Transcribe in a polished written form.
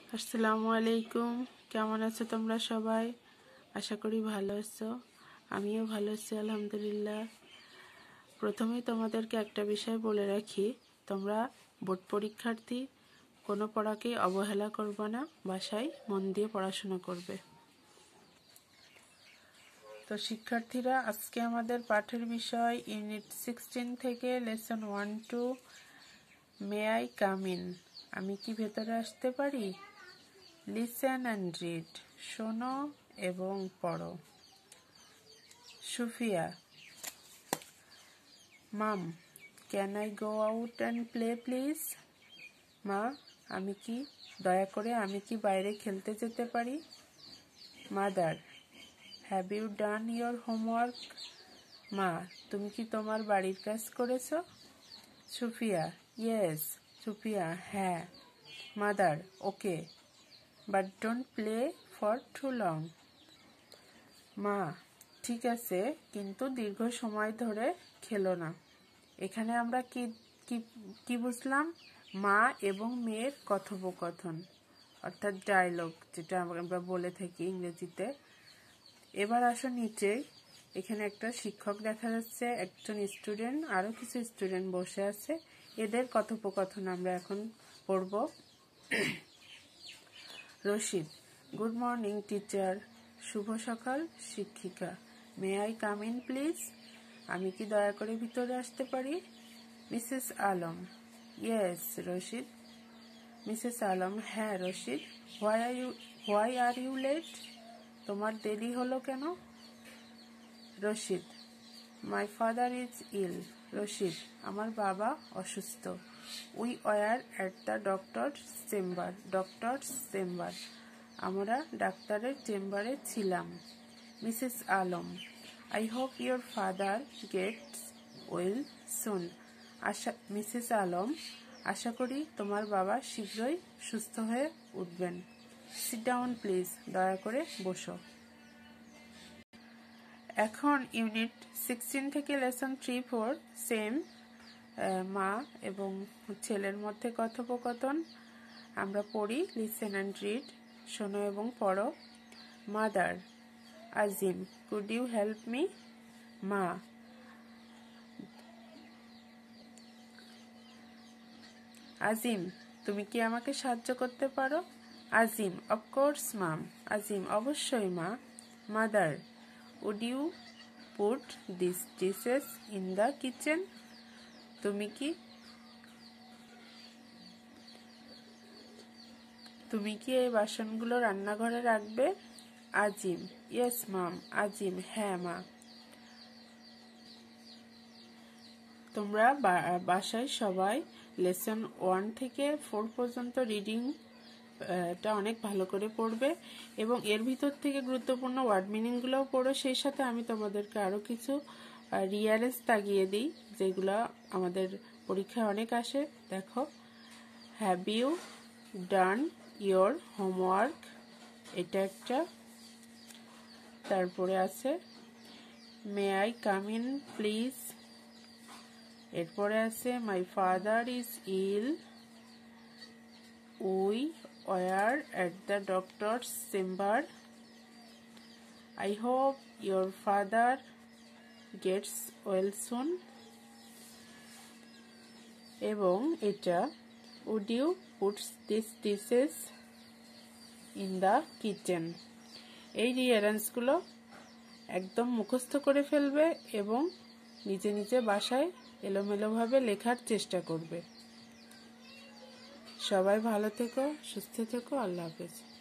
আসসালামু আলাইকুম। কেমন আছো তোমরা সবাই? আশা করি ভালো আছো। আমিও ভালো আছি আলহামদুলিল্লাহ। প্রথমেই তোমাদেরকে একটা বিষয় বলে রাখি, তোমরা বোর্ড পরীক্ষার্থী, কোনো পড়াকেই অবহেলা করবে না, বাসায় মন দিয়ে পড়াশোনা করবে। তো শিক্ষার্থীরা, আজকে আমাদের পাঠের বিষয় ইউনিট 16 থেকে lesson 1-2 may I come in, আমি কি ভেতরে আসতে পারি। লিসেন অ্যান্ড রিড, শোনো এবং পড়ো। Sufia: mom, can I go out and play please? মা, দয়া করে আমি কি বাইরে খেলতে যেতে পারি? Mother: have you done your homework? মা, তুমি কি তোমার বাড়ির কাজ করেছ? সুফিয়া: ইয়েস। সুফিয়া: হ্যাঁ। Mother: okay, but don't play for too long. মা: ঠিক আছে, কিন্তু দীর্ঘ সময় ধরে খেলো না। এখানে আমরা কি বুঝলাম? মা এবং মেয়ের কথোপকথন, অর্থাৎ ডায়লগ, যেটা আমরা বলে থাকি ইংরেজিতে। এবার আসো নিচে, এখানে একটা শিক্ষক দেখা যাচ্ছে, একজন স্টুডেন্ট, আরো কিছু স্টুডেন্ট বসে আছে। এদের কথোপকথন আমরা এখন পড়ব। Rashid: good morning teacher. শুভ সকাল শিক্ষিকা। May I come in please? আমি কি দয়া করে ভিতরে আসতে পারি? Mrs Alam: yes Rashid. Mrs Alam: হ্যাঁ Rashid. Why are you late? তোমার দেরি হলো কেন? Rashid: my father is ill. Rashid: আমার বাবা অসুস্থ। We were at the doctor's chamber. আমরা ডাক্তারের চেম্বারে ছিলাম। Mrs Alam: I hope your father gets well soon. Mrs Alam: আশা করি তোমার বাবা শীঘ্রই সুস্থ হয়ে উঠবেন। সিট ডাউন প্লিজ, দয়া করে বসো। এখন ইউনিট 16 থেকে লেসন 3-4 সেম, মা এবং ছেলের মধ্যে কথোপকথন। আমরা পড়ি। লিসেন অ্যান্ড রিড, শোনো এবং পড়ো। Mother: Azim, could you help me? মা: আজিম, তুমি কি আমাকে সাহায্য করতে পারো? আজিম: অফকোর্স মাম। আজিম: অবশ্যই মা। Mother: would you put this dishes in the kitchen? তুমি কি এই বাসনগুলো রান্নাঘরে রাখবে? আজিম: ইয়েস মাম। আজিম: হ্যাঁ মা। তোমরা বাসায় সবাই লেসন 1 থেকে 4 পর্যন্ত রিডিং টা অনেক ভালো করে পড়বে এবং এর ভিতর থেকে গুরুত্বপূর্ণ ওয়ার্ড মিনিংগুলোও পড়ো। সেই সাথে আমি তোমাদেরকে আরো কিছু রিয়ারেন্স তাগিয়ে দিই, যেগুলো আমাদের পরীক্ষায় অনেক আসে। দেখো, have you done your homework, এটা একটা। তারপরে আছে may I come in please. এরপরে আছে my father is ill. We were at the doctor's chamber. I hope your father gets well soon. এবং এটা, would you put this dishes in the kitchen. এই রিয়ারেন্সগুলো একদম মুখস্থ করে ফেলবে এবং নিজে নিজে বাসায় এলোমেলোভাবে লেখার চেষ্টা করবে। সবাই ভালো থেকো, সুস্থ থেকো। আল্লাহ হাফেজ।